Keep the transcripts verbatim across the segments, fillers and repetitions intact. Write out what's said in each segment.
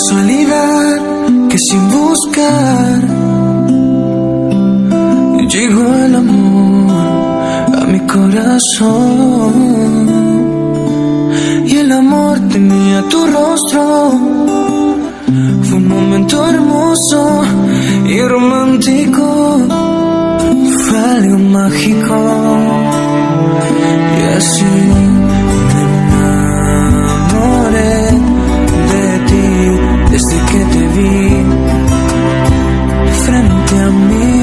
casualidad que sin buscar llegó el amor a mi corazón, y el amor tenía tu rostro. Fue un momento hermoso y romántico, fue algo mágico, y así me enamoré de ti desde que te vi frente a mí,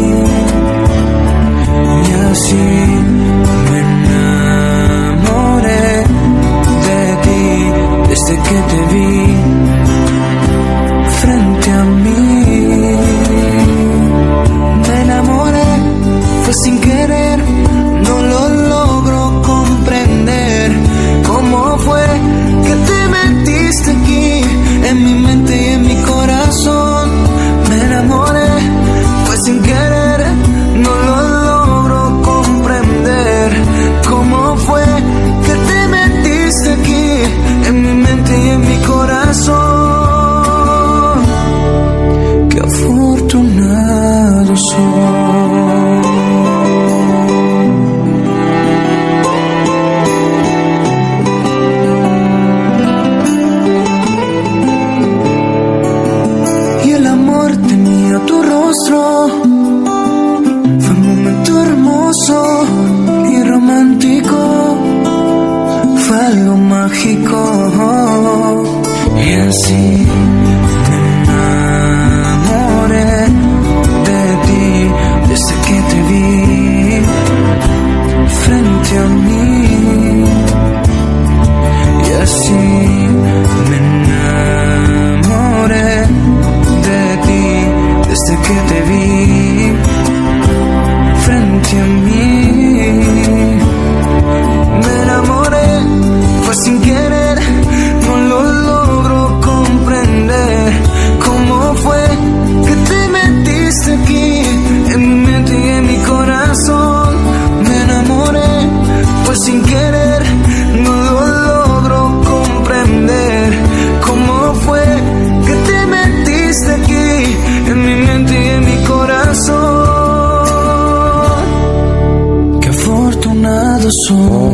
y así me enamoré de ti desde que te vi frente a mí. Me enamoré, fue sin querer, no lo logro comprender. ¿Cómo fue que te metiste aquí en mi mente y en mi corazón? Me enamoré, fue sin querer, no lo logro comprender. ¿Cómo fue que te metiste aquí en mi mente y en mi corazón? Qué afortunado soy. Y el amor tenía tu rostro. Fue un momento hermoso y romántico, fue algo mágico, y así me enamoré de ti desde que te vi frente a mí, y así me enamoré de ti desde que te vi frente a mí. Me enamoré, fue sin querer, no lo logro comprender. ¿Cómo fue que te metiste aquí en mi mente y en mi corazón? Me enamoré, fue sin querer, no lo logro comprender. ¿Cómo fue que te metiste aquí en mi mente y en mi corazón? Qué afortunado soy.